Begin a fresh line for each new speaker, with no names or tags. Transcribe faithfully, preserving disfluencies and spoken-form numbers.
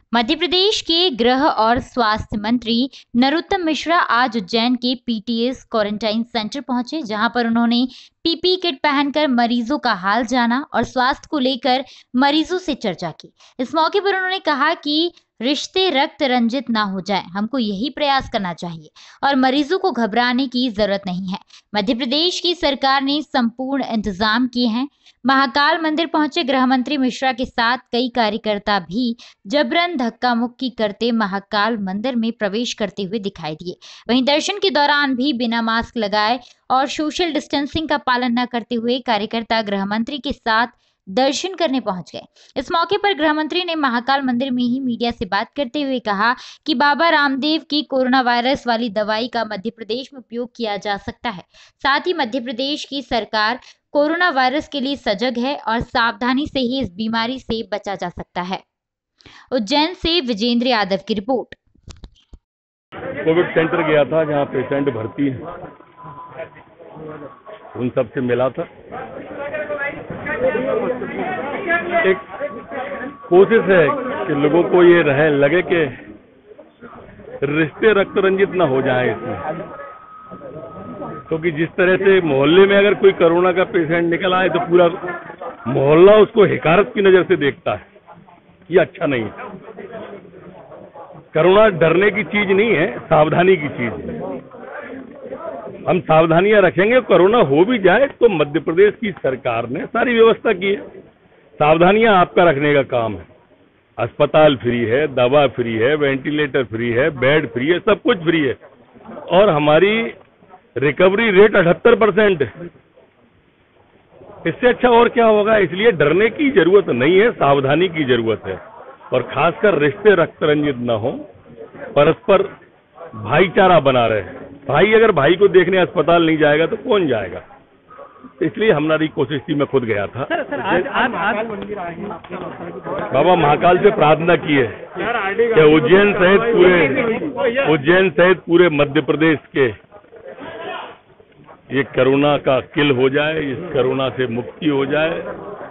मध्य प्रदेश के गृह और स्वास्थ्य मंत्री नरोत्तम मिश्रा आज उज्जैन के पीटीएस क्वारंटाइन सेंटर पहुंचे, जहां पर उन्होंने पीपी किट पहनकर मरीजों का हाल जाना और स्वास्थ्य को लेकर मरीजों से चर्चा की। इस मौके पर उन्होंने कहा कि रिश्ते रक्त रंजित ना हो जाए, हमको यही प्रयास करना चाहिए और मरीजों को घबराने की जरूरत नहीं है। मध्य प्रदेश की सरकार ने संपूर्ण इंतजाम किए हैं। महाकाल मंदिर पहुंचे गृह मंत्री मिश्रा के साथ कई कार्यकर्ता भी जबरन धक्का मुक्की करते महाकाल मंदिर में प्रवेश करते हुए दिखाई दिए। वहीं दर्शन के दौरान भी बिना मास्क लगाए और सोशल डिस्टेंसिंग का पालन न करते हुए कार्यकर्ता गृह मंत्री के साथ दर्शन करने पहुंच गए। इस मौके पर गृह मंत्री ने महाकाल मंदिर में ही मीडिया से बात करते हुए कहा कि बाबा रामदेव की कोरोना वायरस वाली दवाई का मध्य प्रदेश में उपयोग किया जा सकता है। साथ ही मध्य प्रदेश की सरकार कोरोना वायरस के लिए सजग है और सावधानी से ही इस बीमारी से बचा जा सकता है। उज्जैन से विजेंद्र यादव की रिपोर्ट।
कोविड सेंटर गया था जहां पेशेंट भर्ती है, उन सब से मिला था। एक कोशिश है कि लोगों को ये रहे लगे कि रिश्ते रक्त रंजित ना हो जाए इसमें, क्योंकि जिस तरह से मोहल्ले में अगर कोई कोरोना का पेशेंट निकल आए तो पूरा मोहल्ला उसको हिकारत की नजर से देखता है। ये अच्छा नहीं है। कोरोना डरने की चीज नहीं है, सावधानी की चीज है। हम सावधानियां रखेंगे, कोरोना हो भी जाए तो मध्य प्रदेश की सरकार ने सारी व्यवस्था की है। सावधानियां आपका रखने का काम है। अस्पताल फ्री है, दवा फ्री है, वेंटिलेटर फ्री है, बेड फ्री है, सब कुछ फ्री है और हमारी रिकवरी रेट अठहत्तर परसेंट है। इससे अच्छा और क्या होगा? इसलिए डरने की जरूरत नहीं है, सावधानी की जरूरत है और खासकर रिश्ते रक्त रंजित न हो, परस्पर भाईचारा बना रहे। भाई अगर भाई को देखने अस्पताल नहीं जाएगा तो कौन जाएगा? इसलिए हमारी कोशिश थी, मैं खुद गया था।
सर, सर, आज, आज, आज
बाबा महाकाल से प्रार्थना की है कि उज्जैन सहित पूरे उज्जैन सहित पूरे मध्य प्रदेश के ये कोरोना का किल हो जाए, इस कोरोना से मुक्ति हो जाए